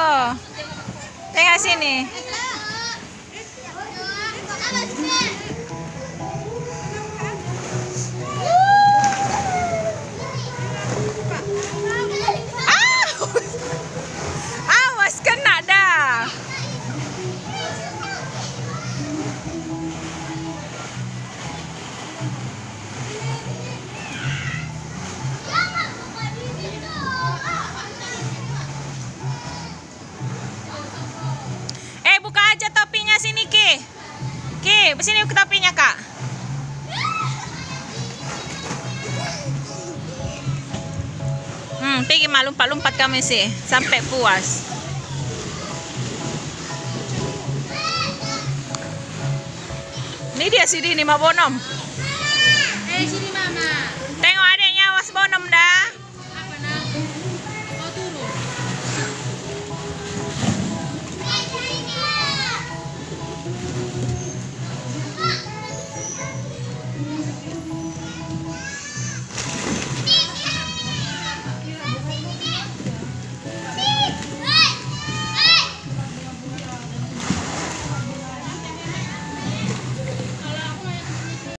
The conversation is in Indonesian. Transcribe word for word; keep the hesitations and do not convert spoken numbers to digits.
Tengok sini. Awas kena dah. Eh, buka aja topinya sini, Ki. Ki, sini buka topinya, Kak. Hmm, pergi mak lompat-lompat kami sih sampai puas. Ini dia sini nih, Mak Bonom. Eh, sini Mama. Tengok adiknya, awas Bonom dah.